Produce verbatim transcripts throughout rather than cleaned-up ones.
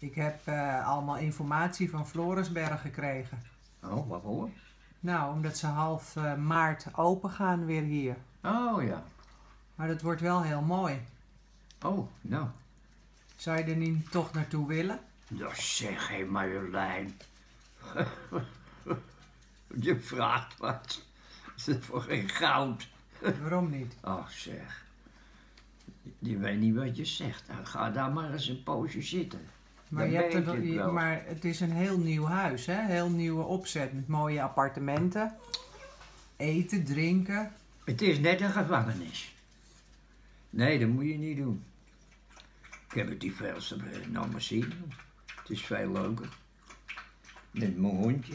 Ik heb uh, allemaal informatie van Florisberg gekregen. Oh, waarvoor? Nou, omdat ze half uh, maart open gaan weer hier. Oh, ja. Maar dat wordt wel heel mooi. Oh, nou. Zou je er niet toch naartoe willen? Nou zeg, hé Marjolein. Je vraagt wat. Is het voor geen goud? Waarom niet? Oh zeg. Je weet niet wat je zegt. Nou, ga daar maar eens een poosje zitten. Maar, je hebt er, je, maar het is een heel nieuw huis, hè? Heel nieuwe opzet met mooie appartementen. Eten, drinken. Het is net een gevangenis. Nee, dat moet je niet doen. Ik heb het die veelste nog maar zien. Het is veel leuker. Met mijn hondje.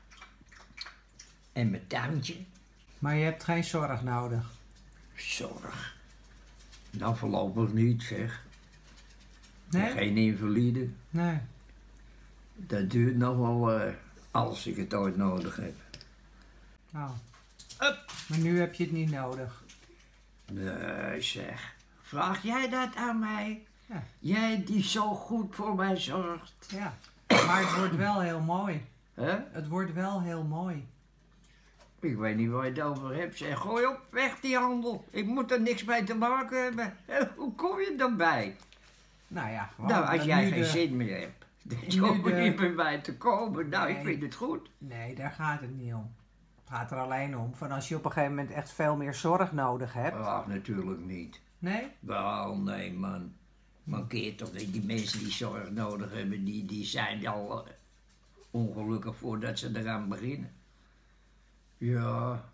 En mijn tuintje. Maar je hebt geen zorg nodig. Zorg? Nou, voorlopig niet, zeg. Nee? Geen invalide. Nee. Dat duurt nog wel uh, als ik het ooit nodig heb. Oh. Up. Maar nu heb je het niet nodig. Nee, zeg. Vraag jij dat aan mij? Ja. Jij die zo goed voor mij zorgt. Ja. Maar het wordt wel heel mooi. Huh? Het wordt wel heel mooi. Ik weet niet waar je het over hebt. Zeg, gooi op, weg die handel. Ik moet er niks mee te maken hebben. Hoe kom je dan bij? Nou ja, gewoon. Nou, als jij geen de... zin meer hebt. Dan hoef je niet bij mij te komen. Nou, nee. Ik vind het goed. Nee, daar gaat het niet om. Het gaat er alleen om van als je op een gegeven moment echt veel meer zorg nodig hebt. Ach, natuurlijk niet. Nee? Wel, nee, man. Mankeert toch niet. Die mensen die zorg nodig hebben, die, die zijn al ongelukkig voordat ze eraan beginnen. Ja,